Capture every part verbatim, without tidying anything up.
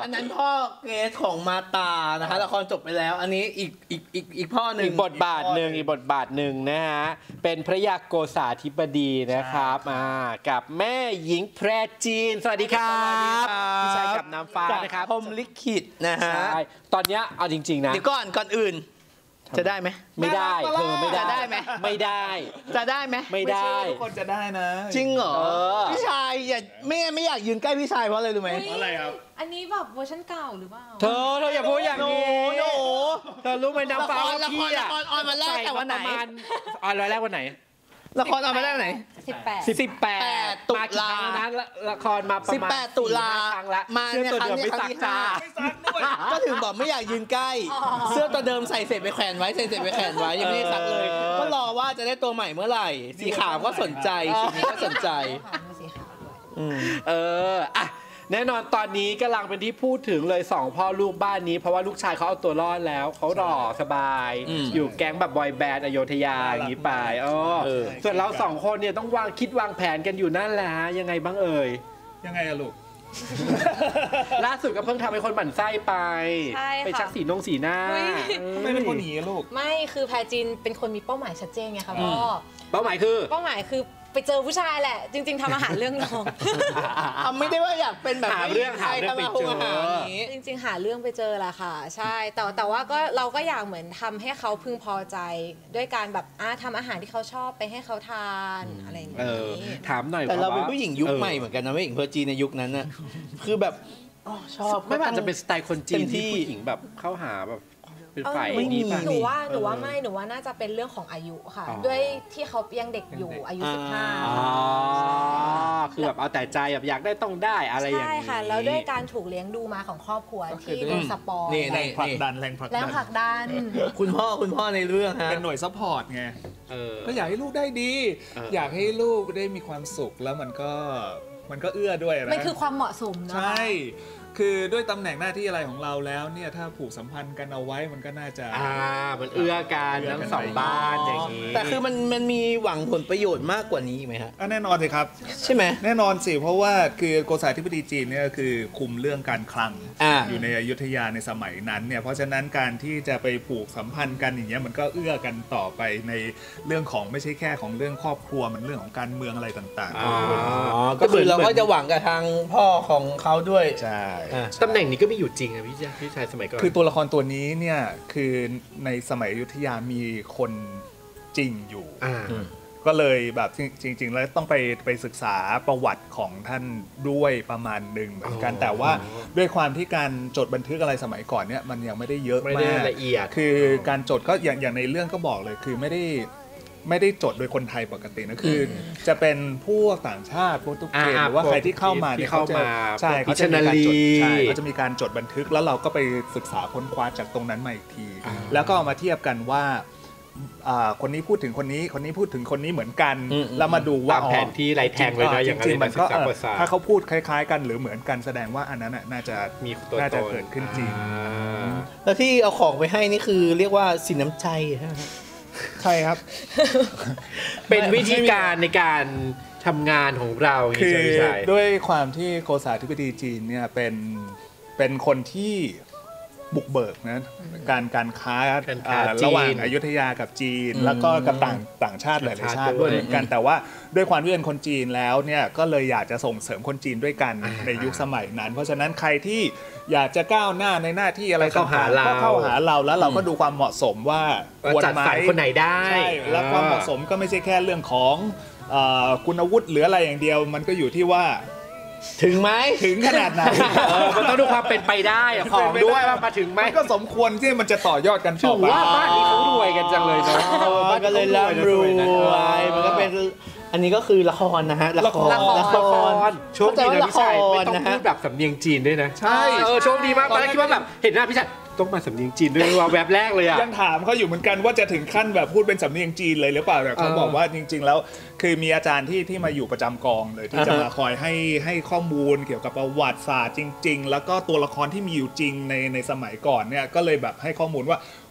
อันนั้นพ่อเกรซของมาตานะคะละครจบไปแล้วอันนี้อีกอีกอีกอีกพ่อหนึ่งอีกบทบาทหนึ่งอีกบทบาทหนึ่งนะฮะเป็นพระยาโกษาธิบดีนะครับอ่ากับแม่หญิงแพรจีนสวัสดีครับพี่ชายกับน้ำฟ้านะครับพรหมลิขิตนะฮะตอนนี้เอาจริงๆนะเดี๋ยวก่อนก่อนอื่นจะได้ไหมไม่ได้เธอไม่ได้ไหมไม่ได้จะได้ไหมไม่ได้ทุกคนจะได้นะจริงเหรอพี่ชายอย่าไม่ไม่อยากยืนใกล้พี่ชายเพราะอะไรรู้ไหมเพราะอะไรครับอันนี้แบบเวอร์ชันเก่าหรือเปล่าเธอเธออย่าพูดอย่างนี้โน้เธอรู้ไหมน้ำฟ้าละครละครออนวันแรกแต่วันไหนออนวันแรกวันไหนละครออนวันแรกไหนสิบแปดสิบแปดตุลานะละครมาประมาณสิบแปดตุลามาเนี่ยครั้งนี้ครั้งที่ห้าก็ถึงบอกไม่อยากยืนใกล้เสื้อตัวเดิมใส่เสร็จไปแขวนไว้ใส่เสร็จไปแขวนไว้ยังไม่ได้ซักเลยก็รอว่าจะได้ตัวใหม่เมื่อไหร่สีขาวก็สนใจสีนี้ก็สนใจเอออ่ะแน่นอนตอนนี้กำลังเป็นที่พูดถึงเลยสองพ่อลูกบ้านนี้เพราะว่าลูกชายเขาเอาตัวรอดแล้วเขาหล่อสบายอยู่แก๊งแบบบอยแบนด์อโยธยาอย่างนี้ไปอ๋อส่วนเราสองคนเนี่ยต้องวางคิดวางแผนกันอยู่นั่นแหละยังไงบ้างเอ่ยยังไงอะลูกล่าสุดก็เพิ่งทำให้คนหมั่นไส้ไปไปชักสีนงสีหน้าไม่เป็นคนหนีลูกไม่คือแพรจินเป็นคนมีเป้าหมายชัดเจนไงคะพ่อเป้าหมายคือเป้าหมายคือไปเจอผู้ชายแหละจริงๆทำอาหารเรื่องน้องทำไม่ได้ว่าอยากเป็นแบบหาเรื่องหาเรื่องไปเจอจริงๆหาเรื่องไปเจอแหละค่ะใช่แต่แต่ว่าก็เราก็อยากเหมือนทำให้เขาพึงพอใจด้วยการแบบอ่ะทำอาหารที่เขาชอบไปให้เขาทานอะไรอย่างนี้ถามหน่อยแต่เราเป็นผู้หญิงยุคใหม่เหมือนกันนะผู้หญิงเพอร์จีในยุคนั้นน่ะคือแบบชอบไม่ว่าจะเป็นสไตล์คนจีนที่ผู้หญิงแบบเข้าหาแบบไม่มีหนูว่าหนูว่าไม่หนูว่าน่าจะเป็นเรื่องของอายุค่ะด้วยที่เขายังเด็กอยู่อายุสิบห้าคือแบบเอาแต่ใจแบบอยากได้ต้องได้อะไรอย่างนี้ใช่ค่ะแล้วด้วยการถูกเลี้ยงดูมาของครอบครัวที่โดนสปอยแรงผลักดันแรงผลักดันแรงผลักดันคุณพ่อคุณพ่อในเรื่องฮะเป็นหน่วยซัพพอร์ตไงก็อยากให้ลูกได้ดีอยากให้ลูกได้มีความสุขแล้วมันก็มันก็เอื้อด้วยนะมันคือความเหมาะสมเนาะใช่คือด้วยตำแหน่งหน้าที่อะไรของเราแล้วเนี่ยถ้าผูกสัมพันธ์กันเอาไว้มันก็น่าจะอ่ามันเอื้อกันทั้งสองบ้านอย่างนี้แต่คือมันมันมีหวังผลประโยชน์มากกว่านี้ไหมครับแน่นอนสิครับใช่ไหมแน่นอนสิเพราะว่าคือโกษาธิบดีจีนเนี่ยคือคุมเรื่องการคลัง อ, อยู่ในอยุธยาในสมัยนั้นเนี่ยเพราะฉะนั้นการที่จะไปผูกสัมพันธ์กันอย่างเงี้ยมันก็เอื้อกันต่อไปในเรื่องของไม่ใช่แค่ของเรื่องครอบครัวมันเรื่องของการเมืองอะไรต่างๆอ๋อก็คือเราก็จะหวังกับทางพ่อของเขาด้วยใช่ตำแหน่งนี้ก็ไม่อยู่จริงอะพี่พี่ชายสมัยก่อนคือตัวละครตัวนี้เนี่ยคือในสมัยอยุธยามีคนจริงอยู่ก็เลยแบบจริงๆแล้วต้องไปไปศึกษาประวัติของท่านด้วยประมาณหนึ่งเหมือนกันแต่ว่าด้วยความที่การจดบันทึกอะไรสมัยก่อนเนี่ยมันยังไม่ได้เยอะมากละเอียดคือการจดก็อย่างอย่างในเรื่องก็บอกเลยคือไม่ได้ไม่ได้จดโดยคนไทยปกตินะคือจะเป็นพวกต่างชาติพวกตุกเกหรือว่าใครที่เข้ามาเนี่ยเขาจะใช่เขาจะมีการจดใช่เขาจะมีการจดบันทึกแล้วเราก็ไปศึกษาค้นคว้าจากตรงนั้นมาอีกทีแล้วก็เอามาเทียบกันว่าคนนี้พูดถึงคนนี้คนนี้พูดถึงคนนี้เหมือนกันแล้วมาดูว่าแผนที่ไรแทงเลยนะอย่างจริงๆมันก็ถ้าเขาพูดคล้ายๆกันหรือเหมือนกันแสดงว่าอันนั้นน่าจะมีน่าจะเกิดขึ้นจริงแล้วที่เอาของไปให้นี่คือเรียกว่าสินน้ำใจใช่ไหมใช่ครับเป็นวิธีการในการทำงานของเราคือด้วยความที่โกษาธิบดีจีนเนี่ยเป็นเป็นคนที่บุกเบิกนะการการค้าระหว่างอยุธยากับจีนแล้วก็กับต่างต่างชาติหลายๆชาติด้วยเหมือนกันแต่ว่าด้วยความที่เป็นคนจีนแล้วเนี่ยก็เลยอยากจะส่งเสริมคนจีนด้วยกันในยุคสมัยนั้นเพราะฉะนั้นใครที่อยากจะก้าวหน้าในหน้าที่อะไรเข้าหาเราก็เข้าหาเราแล้วเราก็ดูความเหมาะสมว่าควรไหมคนไหนได้ใช่แล้วความเหมาะสมก็ไม่ใช่แค่เรื่องของคุณวุฒิหรืออะไรอย่างเดียวมันก็อยู่ที่ว่าถึงไหมถึงขนาดไหนมันต้องดูความเป็นไปได้ของด้วยว่ามาถึงไหมก็สมควรที่มันจะต่อยอดกันต่อไปว่าบ้านนี้เขารวยกันจังเลยเนาะมันก็เลยร่ำรวยมันก็เป็นอันนี้ก็คือละครนะฮะละครละครโชคดีนะพี่ชายไม่ต้องพูดแบบสำเนียงจีนด้วยนะใช่เออโชคดีมากตอนแรกคิดว่าแบบเห็นหน้าพี่ชายต้องมาสำเนียงจีนด้วยว่าแวบแรกเลยอะยังถามเขาอยู่เหมือนกันว่าจะถึงขั้นแบบพูดเป็นสำเนียงจีนเลยหรือเปล่าแต่เขาบอกว่าจริงๆแล้วคือมีอาจารย์ที่ที่มาอยู่ประจำกองเลยที่จะมาคอยให้ให้ข้อมูลเกี่ยวกับประวัติศาสตร์จริงๆแล้วก็ตัวละครที่มีอยู่จริงในในสมัยก่อนเนี่ยก็เลยแบบให้ข้อมูลว่า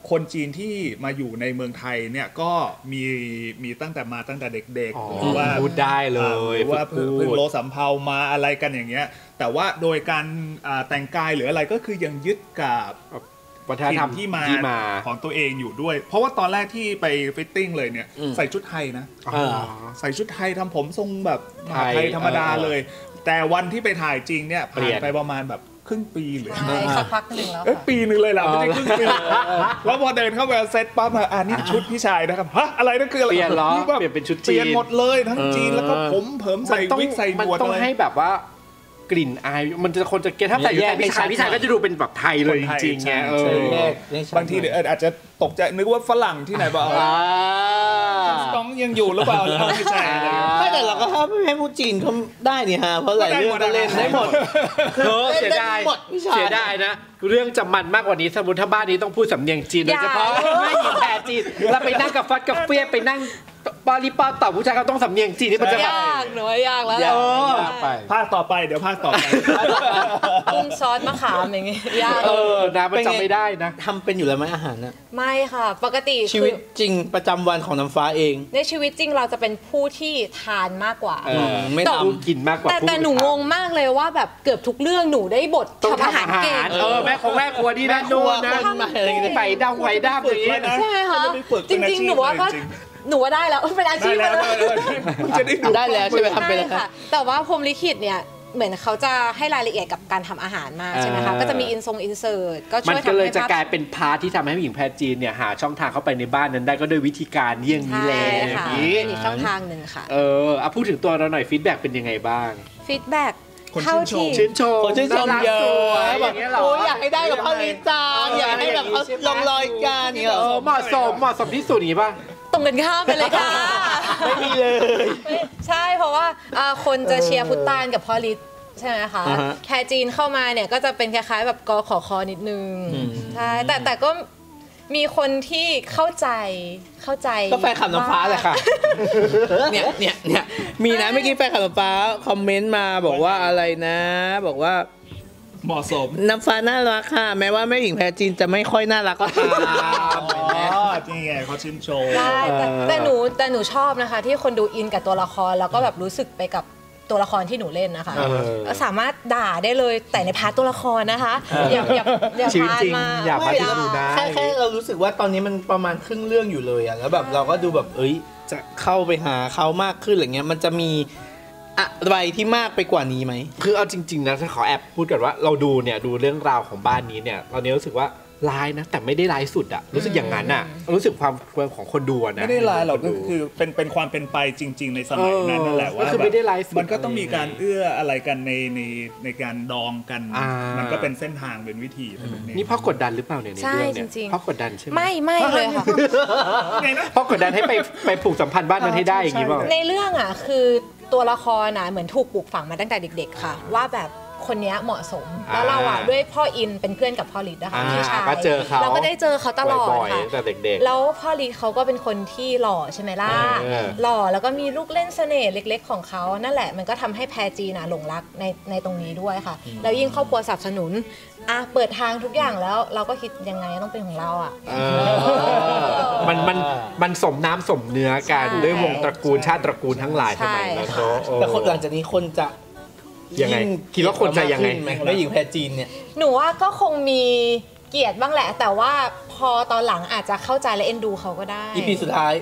คนจีนที่มาอยู่ในเมืองไทยเนี่ยก็มีมีตั้งแต่มาตั้งแต่เด็กๆหรือว่าพูดได้เลยหรือว่าเพิ่งเพิ่งโลสำเภามาอะไรกันอย่างเงี้ยแต่ว่าโดยการแต่งกายหรืออะไรก็คือยังยึดกับวัฒนธรรมที่มาที่มาของตัวเองอยู่ด้วยเพราะว่าตอนแรกที่ไปฟิตติ้งเลยเนี่ยใส่ชุดไทยนะใส่ชุดไทยทำผมทรงแบบไทยธรรมดาเลยแต่วันที่ไปถ่ายจริงเนี่ยผ่านไปประมาณแบบครึ่งปีหรือสักพักหนึ่งแล้วปีหนึ่งเลยเหรอไม่ใช่ครึ่งปีแล้วพอเดินเข้าไปเซตปั๊บอ่ะนี่ชุดพี่ชายนะครับฮะอะไรนั่นคืออะไรเปลี่ยนล้อเปลี่ยนเป็นชุดจีนเปลี่ยนหมดเลยทั้งจีนแล้วก็ผมเผิมใส่วิกใส่หนวดอะไรมันต้องให้แบบว่ากลิ่นอายมันจะคนจะเก็ตถ้าใส่แยกพี่ชายพี่ชายก็จะดูเป็นแบบไทยเลยจริงๆไงบางทีอาจจะตกใจนึกว่าฝรั่งที่ไหนบ้างต้องยังอยู่หรือเปล่าไม่ใช่ไม่แต่เราก็ถ้าไม่ให้พูดจีนเขาได้นี่ฮะเพราะหลายเรื่องก็เล่นได้หมดเออเสียดายเสียดายนะเรื่องจะมันมากกว่านี้สมมติถ้าบ้านนี้ต้องพูดสำเนียงจีนโดยเฉพาะไม่หญิงแพรจีนเราไปนั่งกับฟัดกับเฟียไปนั่งปาลิปาต่อผู้ชายเขาต้องสำเนียงจีนนี่มันจะยากหนูยากแล้วภาคต่อไปเดี๋ยวภาคต่อไปปรุงซอสมะขามอย่างเงี้ยยากเออนะมันจำไม่ได้นะทำเป็นอยู่แล้วไหมอาหารนะไม่ค่ะปกติชีวิตจริงประจำวันของน้ำฟ้าเองในชีวิตจริงเราจะเป็นผู้ที่ทานมากกว่าไม่ทำกินมากกว่าแต่แต่หนูงงมากเลยว่าแบบเกือบทุกเรื่องหนูได้บททำอาหารเก่งเออแม่ของแม่ครัวที่นั่นนู่นนะไปดำไว้ดำอย่างนี้ใช่ไหมคะจริงๆหนูว่าก็หนูว่าได้แล้วเป็นอาชีพแล้วได้แล้วใช่ไหมทำเป็นแล้วค่ะแต่ว่าพรหมลิขิตเนี่ยเหมือนเขาจะให้รายละเอียดกับการทำอาหารมากใช่ไหมคะก็จะมีอินทรงอินเสิร์ตก็ช่วยทำให้มันก็เลยจะกลายเป็นพาร์ทที่ทำให้ผู้หญิงแพรจีนเนี่ยหาช่องทางเข้าไปในบ้านนั้นได้ก็ด้วยวิธีการเยี่ยงนี้แหละอย่างนี้อีกช่องทางหนึ่งค่ะเออเอาพูดถึงตัวเราหน่อยฟีดแบ็กเป็นยังไงบ้างฟีดแบ็กเท่าที่ชื่นชมคนชื่นชมเยอะแบบโอ้ยอยากให้ได้กับพ่อลิจางอยากให้แบบเขาลงรอยกันเนี่ยเหมาะสมเหมาะสมที่สุดนี้ป่ะตรงกันข้ามไปเลยค่ะไม่มีเลยใช่เพราะว่าคนจะเชียร์พุตตานกับพ่อลิใช่ไหมคะแคจีนเข้ามาเนี่ยก็จะเป็นคล้ายๆแบบกอขอคอนิดนึงใช่แต่แต่ก็มีคนที่เข้าใจเข้าใจก็แฟนขับน้ำฟ้าแหละค่ะเนี่ยเนี่ยเนี่ยมีนะเมื่อกี้แฟนขับน้ำฟ้าคอมเมนต์มาบอกว่าอะไรนะบอกว่าเหมาะสมน้ำฟ้าน่ารักค่ะแม้ว่าแม่หญิงแพรจีนจะไม่ค่อยน่ารักก็ตามอ๋อนี่ไงเขาชื่นชมได้แต่หนูแต่หนูชอบนะคะที่คนดูอินกับตัวละครแล้วก็แบบรู้สึกไปกับตัวละครที่หนูเล่นนะคะสามารถด่าได้เลยแต่ในพาร์ทตัวละครนะคะอย่าอย่าอย่าพามาอย่าพาที่ดูได้แค่แค่เรารู้สึกว่าตอนนี้มันประมาณครึ่งเรื่องอยู่เลยอ่ะแล้วแบบเราก็ดูแบบเอ้ยจะเข้าไปหาเขามากขึ้นอะไรเงี้ยมันจะมีอะไรที่มากไปกว่านี้ไหมคือเอาจริงๆนะถ้าขอแอบพูดก่อนว่าเราดูเนี่ยดูเรื่องราวของบ้านนี้เนี่ยตอนนี้รู้สึกว่าร้ายนะแต่ไม่ได้ร้ายสุดอะรู้สึกอย่างนั้นอะรู้สึกความความของคนดูนะไม่ได้ร้ายหรอกก็คือเป็นเป็นความเป็นไปจริงๆในสมัยนั้นนั่นแหละว่ามันก็ต้องมีการเอื้ออะไรกันในในในการดองกันมันก็เป็นเส้นทางเป็นวิธีนี่พ่อกดดันหรือเปล่าเนี่ยในเรื่องเนี่ยพ่อกดดันใช่ไหมไม่ไม่เลยค่ะพ่อกดดันให้ไปไปผูกสัมพันธ์บ้านนั้นให้ได้อย่างนี้ป่ะในเรื่องอะคือตัวละครนะเหมือนถูกปลูกฝังมาตั้งแต่เด็กๆค่ะว่าแบบคนนี้เหมาะสมแล้วเราอ่ะด้วยพ่ออินเป็นเพื่อนกับพ่อลิศนะคะพี่ชายเราก็ได้เจอเขาตลอดค่ะแล้วพ่อลิศเขาก็เป็นคนที่หล่อใช่ไหมล่ะหล่อแล้วก็มีลูกเล่นเสน่ห์เล็กๆของเขานั่นแหละมันก็ทำให้แพรจีน่ะหลงรักในในตรงนี้ด้วยค่ะแล้วยิ่งครอบครัวสนับสนุนอ่ะเปิดทางทุกอย่างแล้วเราก็คิดยังไงต้องเป็นของเราอ่ะมันมันมันสมน้ำสมเนื้อกันด้วยวงตระกูลชาติตระกูลทั้งหลายสมัยนั้นแต่คนหลังจากนี้คนจะยังไงคิดว่าคนจะยังไงแม่หญิงแพรจีนเนี่ยหนูว่าก็คงมีเกียรติบ้างแหละแต่ว่าพอตอนหลังอาจจะเข้าใจและเอ็นดูเขาก็ได้อีพีสุดท้าย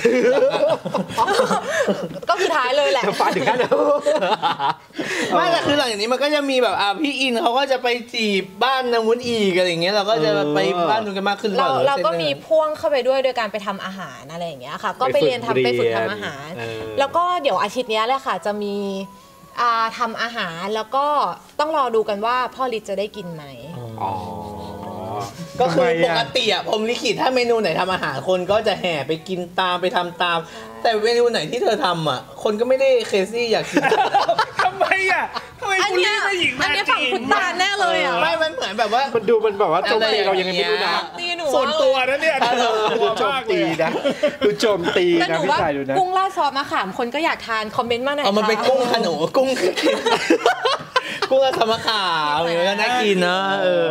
ก็คือท้ายเลยแหละฟาถึงขั้นไม่แต่คือหลังจากนี้มันก็จะมีแบบอ่ะพี่อินเขาก็จะไปจีบบ้านนางวุ้นอีกอะไรอย่างเงี้ยเราก็จะไปบ้านนู้นกันมากขึ้นเราเราก็มีพ่วงเข้าไปด้วยโดยการไปทำอาหารอะไรอย่างเงี้ยค่ะก็ไปเรียนทำไปฝึกทำอาหารแล้วก็เดี๋ยวอาทิตย์นี้แหละค่ะจะมีทำอาหารแล้วก็ต้องรอดูกันว่าพ่อลิศจะได้กินไหมก็คือปกติอ่ะผมลิขิตถ้าเมนูไหนทำอาหารคนก็จะแห่ไปกินตามไปทำตามแต่เมนูไหนที่เธอทำอ่ะคนก็ไม่ได้เคซี่อยากกินทำไมอ่ะทำไมคุณลี่ไม่หญิงแม่จีนอันนี้ฝั่งคุณตาแน่เลยอ่ะไม่มันเหมือนแบบว่ามันดูมันแบบว่าโจมตีเรายังไงไม่รู้นะส่วนตัวนะเนี่ยดูโจมตีนะดูโจมตีนะพี่ชายดูนะกุ้งราดซอสมะขามคนก็อยากทานคอมเมนต์มาหน่อยเอามันไปกุ้งขนมกุ้งกุ้งราดซอสมะขามมันก็น่ากินนะเออ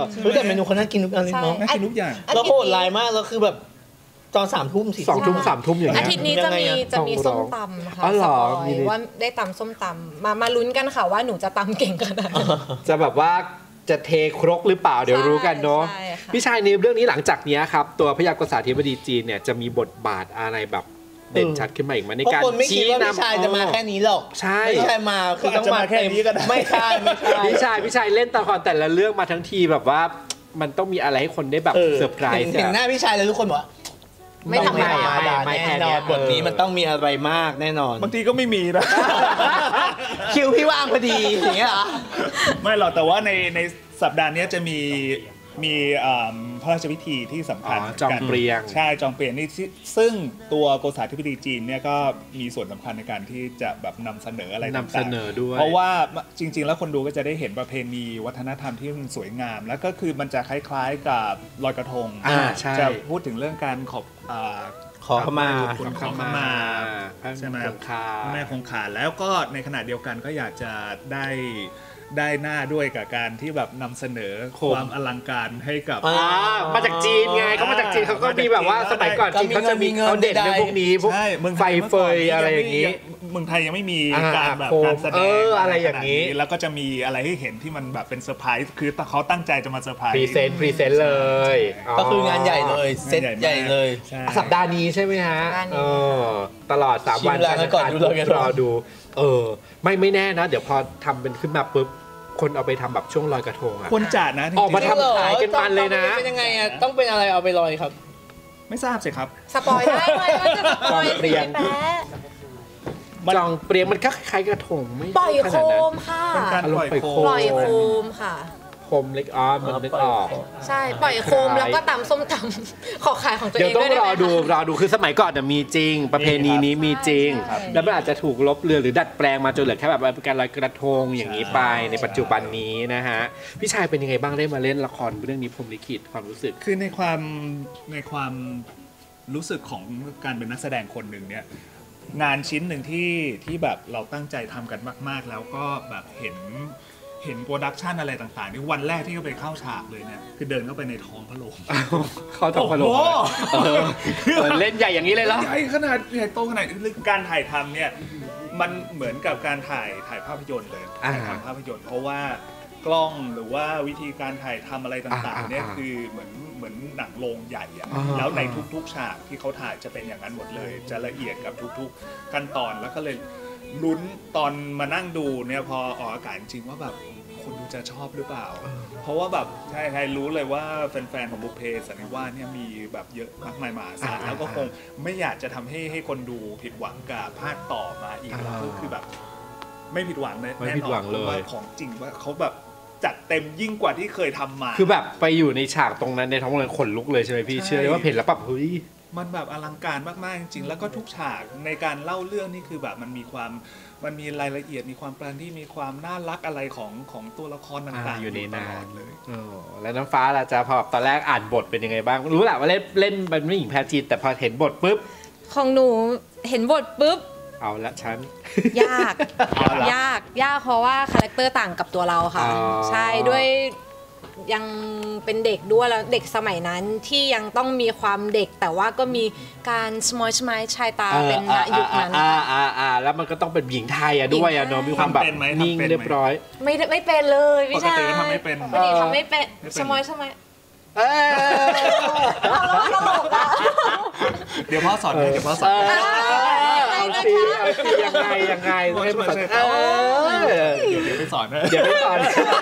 แต่เมนูเขาน่ากินทุกอันเลยเนาะน่ากินทุกอย่างแล้วโหดร้ายมากแล้วคือแบบตอนสามทุ่มสี่สองทุ่มสามทุ่มอย่างอาเงี้ยทิตย์นี้จะมีจะมีส้มตำค่ะอ๋อเหรสอปอยมีว่าได้ตำส้มตำมามาลุ้นกันค่ะว่าหนูจะตำเก่งขนาดไหนจะแบบว่าจะเทครกหรือเปล่าเดี๋ยวรู้กันเนาะใช่ค่ะพี่ชายในเรื่องนี้หลังจากนี้ครับตัวพยากรศาสตร์ธิบดีจีนเนี่ยจะมีบทบาทอะไรแบบเด่นชัดขึ้นมาอีกไหมในเพราะการคนไม่คิดชี้ว่าพี่นำชายจะมาแค่นี้หรอกใช่พี่ชายมาคือต้องอาจจะมามาแค่เต็มนี้ก็ได้ไม่ใช่ไม่ใช่พี่ชายพี่ชายเล่นละครแต่ละเรื่องมาทั้งทีแบบว่ามันต้องมีอะไรให้คนได้แบบเออเซอร์ไพรเห็นส์เห็นหน้าอะพี่ชายแล้วทุกคนบอกว่าไม่ธรรมดาไม่ไม่แค่แน่นเนี้อย นบทนี้มันต้องมีอะไรมากแน่นอนบางทีก็ไม่มีนะคิวพี่ว่างพอดีอย่างเงี้ยเหรอไม่หรอกแต่ว่าในในสัปดาห์นี้จะมีมีอ่าพระราชพิธีที่สำคัญอ๋อจองเปรียงใช่จองเปรียงนี่ที่ซึ่งตัวโกษาธิบดีจีนเนี่ยก็มีส่วนสำคัญในการที่จะแบบนำเสนออะไรต่างๆนำเสนอด้วยเพราะว่าจริง ๆ แล้วคนดูก็จะได้เห็นประเพณีวัฒนธรรมที่มันสวยงาม แล้วก็คือมันจะคล้ายๆกับลอยกระทงอ่าใช่จะพูดถึงเรื่องการขอบอ่าขอขมาคุณขอขมา ใช่ไหมคงคาพระแม่คงคาแล้วก็ในขณะเดียวกันก็อยากจะได้ได้หน้าด้วยกับการที่แบบนำเสนอโคมความอลังการให้กับอ่อ่ามาจากจีนไงเขามาจากจีนเขาก็มีแบบว่าสมัยก่อนจีนเขาจะมีเขาเด่นเรื่องพวกนี้พวกใช่เมืองไฟทยเฟยอะไรอย่างนี้เมืองไทยยังไม่มีอ่าการแบบโคมการแสดเอง ออะไรอย่างนี้นี้แล้วก็จะมีอะไรให้เห็นที่มันแบบเป็นเซอร์ไพรส์คือเขาตั้งใจจะมาเซอร์ไพรส์พรีเซนต์พรีเซนต์เลยก็คืองานใหญ่เลยเซตใหญ่เลยใช่สัปดาห์นี้ใช่ไหมฮะสัปดาห์นี้เออตลอดสามวันชิมลางกันก่อนดูเลยกันรอดู เออ ไม่ไม่แน่นะ เดี๋ยวพอทำเป็นขึ้นมาปุ๊บคนเอาไปทำแบบช่วงลอยกระทงอะควรจัดนะจริงๆออกมาทำ ขายกันมันเลยนะต้องเป็นยังไงอ่ะต้องเป็นอะไรเอาไปลอยครับไม่ทราบสิครับสปอยได้ไหมว่าจะสปอยจองเปรียงแป๊ะจองเปรียงมันก็คล้ายๆกระทงไม่ปล่อยขโคนาดนั้นมค่ะเป็นการปล่อยโคมปล่อยโคมค่ะคมเล็กอ๋อมันนึกออกใช่ ปล่อยโคมแล้วก็ตำส้มตำ ขอขายของตัวเอเดี๋ยวงต้อด้วงยได้รไหอมดูคะรอดูคือสมัยก่อนน่ะมีจริง ประเพณีนี้มีจริงใช่แล้วมันอาจจะถูกลบเลือนหรือดัดแปลงมาจนเหลือแค่แบบเป็นการลอยกระทงอย่างนี้ไปในปัจจุบันนี้นะฮะพี่ชายเป็นยังไงบ้างได้มาเล่นละครเรื่องนี้พรหมลิขิตความรู้สึกคือในความในความรู้สึกของการเป็นนักแสดงคนหนึ่งเนี่ยงานชิ้นหนึ่งที่ที่แบบเราตั้งใจทำกันมาก ๆ แล้วก็แบบเห็นเห็นโปรดักชันอะไรต่างๆนี่วันแรกที่เขาไปเข้าฉากเลยเนี่ยคือเดินเข้าไปในท้องพระโรงเขาต้องพะโล้โอ้โหเออเออเล่นใหญ่อย่างนี้เลยเหรอใหญ่ขนาดใหญ่โตขนาดนี้การถ่ายทำเนี่ยมันเหมือนกับการถ่ายถ่ายภาพยนตร์เลยอ่าถ่ายทำภาพยนตร์เพราะว่ากล้องหรือว่าวิธีการถ่ายทำอะไรต่างๆเนี่ยอ่าคือเหมือนเหมือนหนังโรงใหญ่อะอ่าแล้วในทุกๆฉากที่เขาถ่ายจะเป็นอย่างนั้นหมดเลย จะละเอียดกับทุกๆขั้นตอนแล้วก็เลยลุ้นตอนมานั่งดูเนี่ยพอออกอากาศจริงว่าแบบคนดูจะชอบหรือเปล่า เพราะว่าแบบใช่ใครรู้เลยว่าแฟนๆของบุพเพสันนิวาสเนี่ยมีแบบเยอะมากมายมหาศาลอ่าแล้วก็คงไม่อยากจะทำให้ให้คนดูผิดหวังกับภาคต่อมาอีกอ่าแล้วก็คือแบบ ไม่ผิดหวังแน่ไม่แน่ผิดนอหวัน งเลยพราะว่าของจริงว่าเขาแบบจัดเต็มยิ่งกว่าที่เคยทำมาคือแบบไปอยู่ในฉากตรงนั้นในท้องโรงขนลุกเลยใช่ไหมพี่ใช่เชื่อเลยว่าเห็นแล้วแบบเฮ้ยมันแบบอลังการมากๆจริงๆแล้วก็ทุกฉากในการเล่าเรื่องนี่คือแบบมันมีความมันมีรายละเอียดมีความแปลนที่มีความน่ารักอะไรของของตัวละครต่างอ่าๆอยู่ในตนั้ลนอดเลยเออแล้วน้ำฟ้าล่ะจ๊ะพอตอนแรกอ่านบทเป็นยังไงบ้าง รู้แหละว่าเล่นเล่นเป็นผู้หญิงแพรจีนแต่พอเห็นบทปุ๊บของหนูเห็นบทปุ๊บเอาละฉันยาก ยาก ยากเพราะว่าคาแรคเตอร์ต่างกับตัวเราค่ะอ๋อใช่ด้วยยังเป็นเด็กด้วยแล้วเด็กสมัยนั้นที่ยังต้องมีความเด็ก แต่ว่าก็มีการสมอยสมายชายตาเป็นณยุคนั้นอ่าค่ะอ่าอ่าแล้วมันก็ต้องเป็นหญิงไทยอะด้วยอะเนาะมีความแบบทำเป็นไหมนิ่งทำเป็นไหมเรียบร้อยไม่ได้ไม่เป็นเลยพี่ชายปกติก็ทำไม่เป็นปกติทำไม่เป็นไม่เป็นสมอยสมายเออตลกอ่ะเดี๋ยวพ่อสอนให้เดี๋ยวพ่อสอนให้เอาสิเอาสิยังไงยังไงให้มันเออเดี๋ยวเดี๋ยวไปสอนนะเดี๋ยวไม่สอน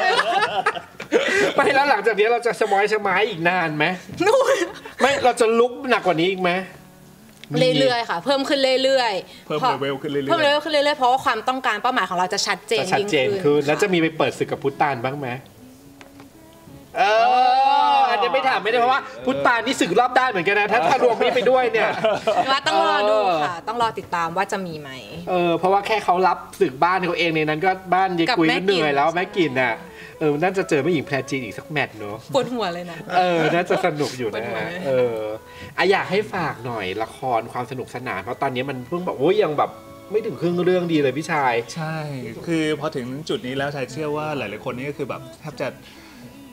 ไม่แล้วหลังจากนี้เราจะสมอยสมายอีกนานไหมนู่นไม่เราจะลุกหนักกว่านี้อีกไหมเรื่อยๆค่ะ เพิ่มขึ้นเรื่อยๆเพิ่มพราะเลเวลขึ้นเรื่อยๆเพิ่มเลเวลขึ้นเรื่อยๆเพราะว่าความต้องการเป้าหมายของเราจะชัดเจนจะชัดยิ่งเจนขึ้นขึ้นแล้วจะค่มีไปเปิดศึกกับพุทธานบ้างไหมเอออันนี้ไม่ถามไม่ได้เพราะว่าพุทธานนี่ศึกรอบด้านเหมือนกันนะถ้าถ้ารวมนี้ไปด้วยเนี่ยว่าต้องรอดูค่ะ ต้องรอติดตามว่าจะมีไหมเออเพราะว่าแค่เขารับศึกบ้านเขาเองในนั้นก็บ้านยายกับกุยแม่ก็เหนื่อยกินแล้วแม่กินน่ะเออน่าจะเจอแม่หญิงแพรจีนอีกสักแมตช์เนาะปวดหัวเลยนะเออน่าจะสนุกอยู่นะปวดหัวฮะเลยเอออะอยากให้ฝากหน่อยละครความสนุกสนานเพราะตอนนี้มันเพิ่งแบบโอ้ยยังแบบไม่ถึงครึ่งเรื่องดีเลยพี่ชายใช่ คือพอถึงจุดนี้แล้วชายเชื่อว่าหลายๆคนนี่ก็คือแบบแทบจะแท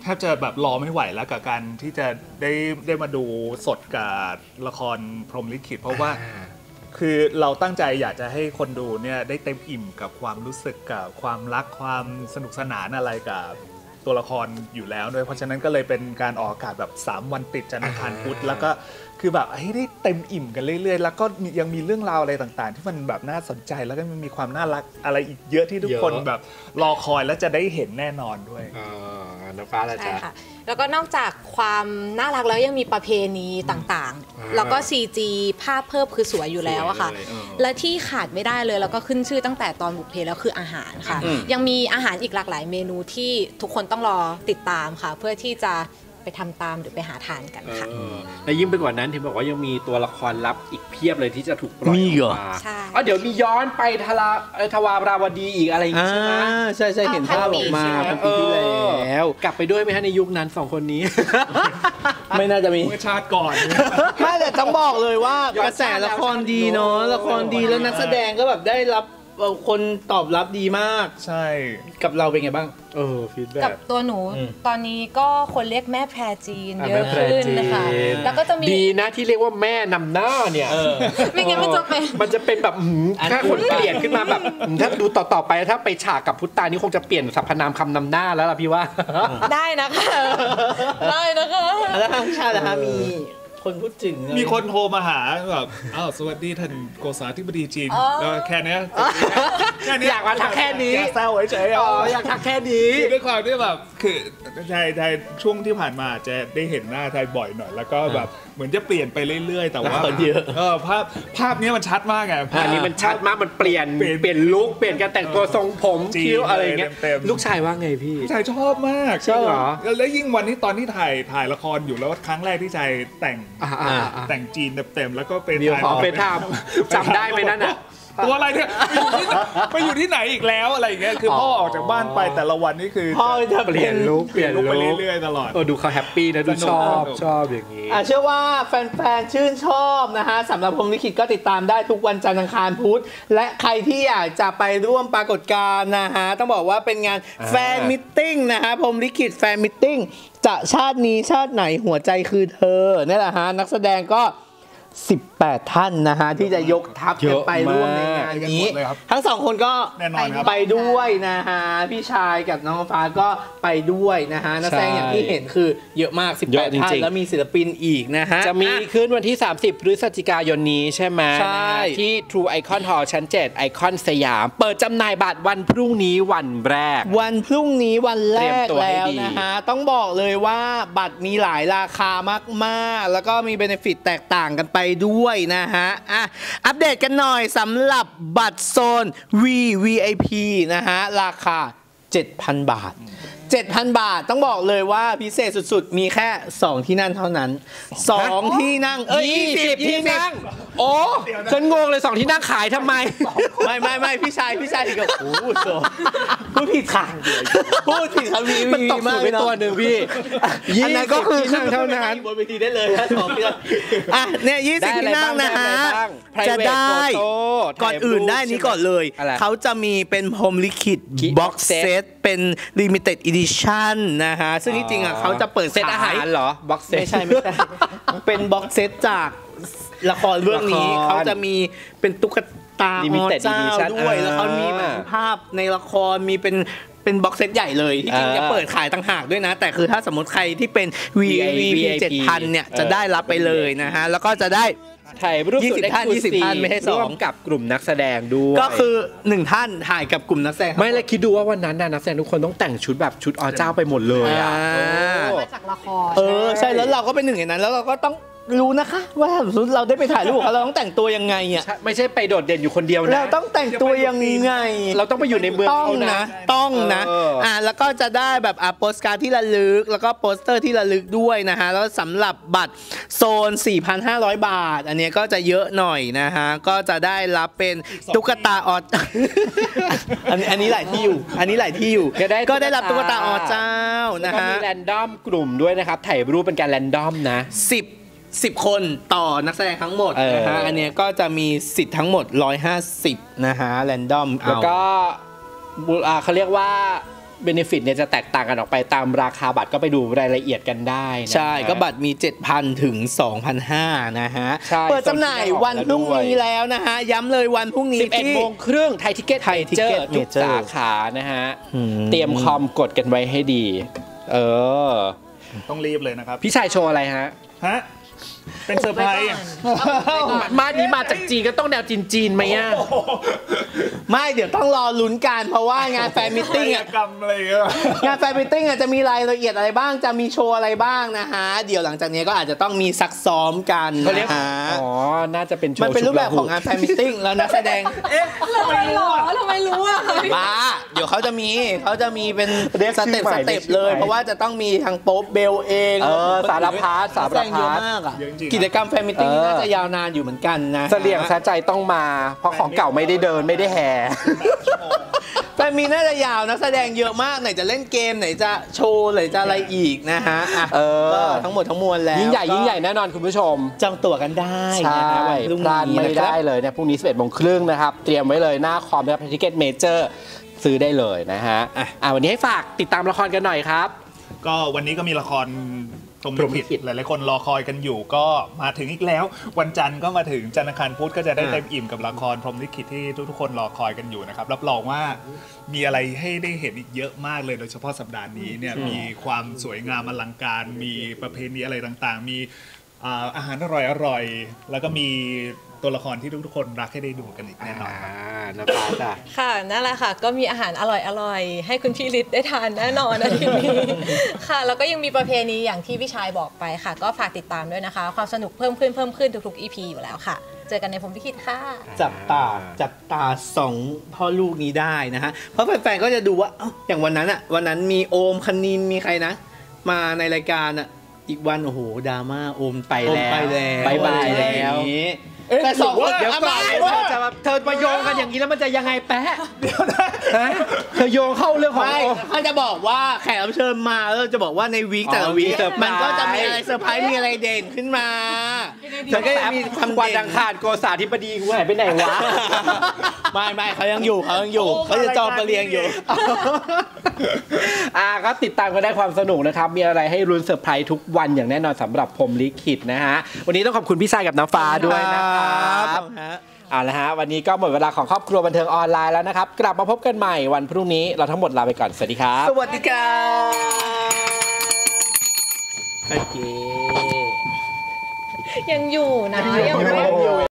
แทบจะแบบรอไม่ไหวแล้วกับการที่จะได้ได้มาดูสดกับละครพรหมลิขิตเพราะว่าคือเราตั้งใจอยากจะให้คนดูเนี่ยได้เต็มอิ่มกับความรู้สึกกับความรักความสนุกสนานอะไรกับตัวละครอยู่แล้วด้วยเพราะฉะนั้นก็เลยเป็นการออกอากาศแบบสามวันติดจันทร์อังคารพุธแล้วก็คือแบบให้ได้เต็มอิ่มกันเรื่อยๆแล้วก็ยังมีเรื่องราวอะไรต่างๆที่มันแบบน่าสนใจแล้วก็มันมีความน่ารักอะไรอีกเยอะที่ทุกคนแบบรอคอยและจะได้เห็นแน่นอนด้วยอ่าน้ำฟ้าละจ้ะแล้วก็นอกจากความน่ารักแล้วยังมีประเพณีต่างๆแล้วก็ ซี จี ภาพเพิ่มคือสวยอยู่แล้วอะค่ะและที่ขาดไม่ได้เลยแล้วก็ขึ้นชื่อตั้งแต่ตอนบุพเพแล้วคืออาหารค่ะยังมีอาหารอีกหลากหลายเมนูที่ทุกคนต้องรอติดตามค่ะเพื่อที่จะไปทำตามหรือไปหาทานกันค่ะและยิ่งไปกว่านั้นที่บอกว่ายังมีตัวละครลับอีกเพียบเลยที่จะถูกปล่อยออกมาใช่อ๋อเดี๋ยวมีย้อนไปทลาทวาราวดีอีกอะไรอย่างงี้ใช่ไหมใช่ใช่เห็นภาพออกมาปีที่แล้วกลับไปด้วยไหมฮะในยุคนั้นสองคนนี้ไม่น่าจะมีชาติก่อนไม่แต่ต้องบอกเลยว่ากระแสละครดีเนาะละครดีแล้วนักแสดงก็แบบได้รับคนตอบรับดีมากใช่กับเราเป็นไงบ้างเออฟีดแบ็กกับตัวหนูตอนนี้ก็คนเรียกแม่แพรจีนเยอะขึ้นนะคะแล้วก็จะมีดีนะที่เรียกว่าแม่นำหน้าเนี่ยไม่งั้นมันจะเป็นมันจะเป็นแบบถ้าคนเปลี่ยนขึ้นมาแบบถ้าดูต่อๆไปถ้าไปฉากกับพุทธานี่คงจะเปลี่ยนสรรพนามคำนำหน้าแล้วล่ะพี่ว่าได้นะคะได้นะคะแล้วทางชาตินะคะมีคนพูดถึงมีคนโทรมาหาแบบอ้าวสวัสดีท่านโกษาธิบดีจีนแล้วแค่นี้แค่นี้อยากมาทักแค่นี้อยากแซวเฉยๆอ๋ออยากทักแค่นี้ด้วยความที่แบบคือไทยไทยช่วงที่ผ่านมาจะได้เห็นหน้าไทยบ่อยหน่อยแล้วก็แบบเหมือนจะเปลี่ยนไปเรื่อยๆแต่ว่าเออภาพภาพนี้มันชัดมากไงอันนี้มันชัดมากมันเปลี่ยนเปลี่ยนลุคเปลี่ยนการแต่งตัวทรงผมคิ้วอะไรเงี้ยลูกชายว่าไงพี่ลูกชายชอบมากชอบเหรอแล้วยิ่งวันนี้ตอนที่ถ่ายถ่ายละครอยู่แล้วครั้งแรกที่ชายแต่งแต่งจีนเต็มๆแล้วก็เป็นถ่ายเป็นทำจำได้ไหมนั่นอ่ะตัวอะไรเนี่ยไปอยู่ที่ไหนอีกแล้วอะไรอย่างเงี้ยคือพ่อออกจากบ้านไปแต่ละวันนี่คือพ่อจะเปลี่ยนลุคเปลี่ยนลุคไปเรื่อยๆตลอดเออดูเขาแฮปปี้นะดูชอบชอบอย่างนี้อ่ะเชื่อว่าแฟนๆชื่นชอบนะฮะสำหรับพรหมลิขิตก็ติดตามได้ทุกวันจันทร์อังคารพุธและใครที่อยากจะไปร่วมปรากฏการณ์นะฮะต้องบอกว่าเป็นงานแฟนมิทติ้งนะฮะพรหมลิขิตแฟนมิทติ้งจะชาตินี้ชาติไหนหัวใจคือเธอนี่แหละฮะนักแสดงก็สิบแปดท่านนะฮะที่จะยกทัพกันไปร่วมในงานนี้ทั้งสองคนก็ไปด้วยนะฮะพี่ชายกับน้องฟ้าก็ไปด้วยนะฮะนักแสดงอย่างที่เห็นคือเยอะมากสิบแปดท่านแล้วมีศิลปินอีกนะฮะจะมีขึ้นวันที่สามสิบพฤศจิกายนนี้ใช่ไหมใช่ที่ True Icon Hall ชั้นเจ็ดไอคอนสยามเปิดจำหน่ายบัตรวันพรุ่งนี้วันแรกวันพรุ่งนี้วันแรกแล้วนะฮะต้องบอกเลยว่าบัตรมีหลายราคามากๆแล้วก็มีเบเนฟิตแตกต่างกันไปด้วยนะฮะอ่ะอัปเดตกันหน่อยสำหรับบัตรโซน วี วี ไอ พี นะฮะราคา เจ็ดพัน บาท เจ็ดพัน บาทต้องบอกเลยว่าพิเศษสุดๆมีแค่สองที่นั่งเท่านั้นสองที่นั่งเอ้ยยี่สิบที่นั่งโอ้ฉันงงเลยสองที่นั่งขายทำไมไม่ไม่ไม่พี่ชายพี่ชายถึงกับโอ้โหพูดผิดค่ะพูดผิดคำนี้มันตกสูงไปตัวหนึ่งพี่อันนั้นก็คือนั่งเท่านั้นบนเวทีได้เลยนะสองที่นั่งอ่ะเนี่ยยี่สิบที่นั่งนะฮะจะได้ก่อนอื่นได้นี้ก่อนเลยเขาจะมีเป็นพรหมลิขิตบ็อกเซตเป็น limited edition นะฮะซึ่งที่จริงอ่ะเขาจะเปิดเซตอาหารเหรอบ็อกเซตไม่ใช่ไม่ใช่เป็นบ็อกเซตจากละครเรื่องนี้เขาจะมีเป็นตุ๊กตาอเจ้าด้วยแล้วเขามีแบบภาพในละครมีเป็นเป็นบ็อกเซตใหญ่เลยที่จริงจะเปิดขายต่างหากด้วยนะแต่คือถ้าสมมติใครที่เป็น วี ไอ พี เจ็ดพัน เนี่ยจะได้รับไปเลยนะฮะแล้วก็จะได้ถ่ายรูปสุดท่านยี่สิบท่านไม่ให้สองกับกลุ่มนักแสดงด้วยก็คือหนึ่งท่านถ่ายกับกลุ่มนักแสดงไม่แล้วคิดดูว่าวันนั้นนักแสดงทุกคนต้องแต่งชุดแบบชุดอ๋อเจ้าไปหมดเลยอ่ะมาจากละครเออใช่แล้วเราก็เป็นหนึ่งในนั้นแล้วเราก็ต้องรู้นะคะว่าถ้าสมมติเราได้ไปถ่ายรูปเราต้องแต่งตัวยังไงอ่ะไม่ใช่ไปโดดเด่นอยู่คนเดียวนะเราต้องแต่งตัวยังไงเราต้องไปอยู่ในเมืองต้องนะต้องนะอ่าแล้วก็จะได้แบบอ่าโปสการ์ดที่ระลึกแล้วก็โปสเตอร์ที่ระลึกด้วยนะฮะแล้วสำหรับบัตรโซน สี่พันห้าร้อย บาทอันนี้ก็จะเยอะหน่อยนะฮะก็จะได้รับเป็นตุ๊กตาอออันนี้อันนี้หลายที่อยู่อันนี้หลายที่อยู่ก็ได้รับตุ๊กตาอเจ้านะฮะมีแรนดอมกลุ่มด้วยนะครับถ่ายรูปเป็นการแรนดอมนะสิบสิบคนต่อนักแสดงทั้งหมดนะฮะอันนี้ก็จะมีสิทธิ์ทั้งหมดหนึ่งร้อยห้าสิบนะฮะแรนดอมแล้วก็เขาเรียกว่าเบนฟิตเนี่ยจะแตกต่างกันออกไปตามราคาบัตรก็ไปดูรายละเอียดกันได้นะใช่ก็บัตรมี เจ็ดพัน ถึง สองพันห้าร้อย นะฮะใช่เปิดจำหน่ายวันพรุ่งนี้แล้วนะฮะ ย้ำเลยวันพรุ่งนี้สิบเอ็ดที่โมงครึ่งไทยทิเก็ตไทยทิเก็ตทุก Major สาขานะฮะอืมเตรียมคอมกดกันไว้ให้ดี เออต้องรีบเลยนะครับพี่ชายโชว์อะไรฮะฮะเป็นเซอร์ไพรส์อะมานี้มาจากจีนก็ต้องแนวจีนๆไหมอ่ะไม่เดี๋ยวต้องรอลุ้นกันเพราะว่างานแฟนมิทติ้งอ่ะกรรมอะไรอย่างเงี้ยงานแฟนมิทติ้งอ่ะจะมีรายละเอียดอะไรบ้างจะมีโชว์อะไรบ้างนะฮะ เดี๋ยวหลังจากนี้ก็อาจจะต้องมีซักซ้อมกันเขาเรียกนะฮะอ๋อ น่าจะเป็นโชว์มันเป็นรูปแบบของงานแฟนมิทติ้งแล้วนักแสดงทำไมหรอทำไมรู้อ่ะบ้าเดี๋ยวเขาจะมีเขาจะมีเป็นเรียกสชื่เต็อปใหม่สเต็ปเรียกชื่อเลยใหม่เพราะว่าจะต้องมีทางโป๊ปเบลเองเออสารพัดสารพัดนักแสดงเยอะมากอ่ะเยอะจริงๆกิจกรรมแฟนมิทติ้งเออน่าจะยาวนานอยู่เหมือนกันนะเสลี่ยงซะใจต้องมา เพราะของเก่าไม่ได้เดินไม่ได้แห่แฟนมีน่าจะยาวนักแสดงเยอะมากไหนจะเล่นเกมไหนจะโชว์ไหนจะอะไรอีกนะฮะอ่ะเออก็ทั้งหมดทั้งมวลแล้วยิ่งใหญ่ก็ยิ่งใหญ่แน่นอนคุณผู้ชมจองตั๋วกันได้ใช่นะฮะวันพรุ่งพลาดนี้ไม่นะครับได้เลยเนี่ยพรุ่งนี้สิบเอ็ดโมงครึ่งนะครับ เตรียมไว้เลยหน้าคอมนะครับทิเก็ตเมเจอร์ซื้อได้เลยนะฮะอ่ะอ่ะวันนี้ให้ฝากติดตามละครกันหน่อยครับก็วันนี้ก็มีละครพรหมพรหมลิลิขิขิตตหลายๆคนรอคอยกันอยู่ก็มาถึงอีกแล้ว วันจันทร์ก็มาถึงจันทร์อังคารพุธก็จะได้อ่าเต็มอิ่มกับละครพรหมลิขิตที่ทุกๆคนรอคอยกันอยู่นะครับรับรองว่ามีอะไรให้ได้เห็นอีกเยอะมากเลยโดยเฉพาะสัปดาห์นี้เนี่ยมีความสวยงามอลังการ มีประเพณีอะไรต่างๆ มีอ่าอาหารอร่อยๆแล้วก็มีตัวละครที่ทุกๆคนรักให้ได้ดูกันอีกแน่นอนครับนะครับจ้ะค่ะนั่นแหละค่ะ ก็มีอาหารอร่อยๆ ให้คุณพี่ฤทธิ์ได้ทานแน่นอนอาทิตย์นี้ ค่ะ แล้วก็ยังมีประเพณีอย่างที่พี่ชายบอกไปค่ะ ก็ฝากติดตามด้วยนะคะ ความสนุกเพิ่มขึ้นเพิ่มขึ้นทุกๆ อี พี อยู่แล้วค่ะ เจอกันในพรหมลิขิตค่ะจับตาจับตาสองพ่อลูกนี้ได้นะฮะ เพราะแฟนๆก็จะดูว่าเอ้าอย่างวันนั้นอะวันนั้นมีโอมคณินมีใครนะ มาในรายการอะอีกวันโอ้โหดราม่าโอมไปแล้วโอมไปแล้วบายบายอะไรแล้วอย่างนี้แต่สองคนเดี๋ยวเอาก่อมานเธอจะมาเธอมาโยงกันอย่างนี้แล้วมันจะยังไงแปะเดี๋ยวนะเธอโยงเข้าเรื่องของไม่โอมเขาจะบอกว่าแขกรับเชิญมาแล้วจะบอกว่าในวีคแต่ละวีคมีเซอร์ไพรส์มันก็จะมีอะไรเซอร์ไพรส์มีอะไรเด่นขึ้นมามันก็จะมีความวันเด่นอังคารโกษาธิบดีกูหายไปไหนวะไม่ไม่เขายังอยู่เขายังอยู่โอ้เขาจะจองไปเรียงอยู่อ่าก็ติดตามกันได้ความสนุกนะครับ มีอะไรให้รุ้นเซอร์ไพรส์ทุกวันอย่างแน่นอนสำหรับพรหมลิขิตนะฮะ วันนี้ต้องขอบคุณพี่ชายกับน้ำฟ้าด้วยนะครับเอาละฮะวันนี้ก็หมดเวลาของครอบครัวบันเทิงออนไลน์แล้วนะครับ กลับมาพบกันใหม่วันพรุ่งนี้เราทั้งหมดลาไปก่อนสวัสดีครับสวัสดีครับโอเคยังอยู่นะยังไม่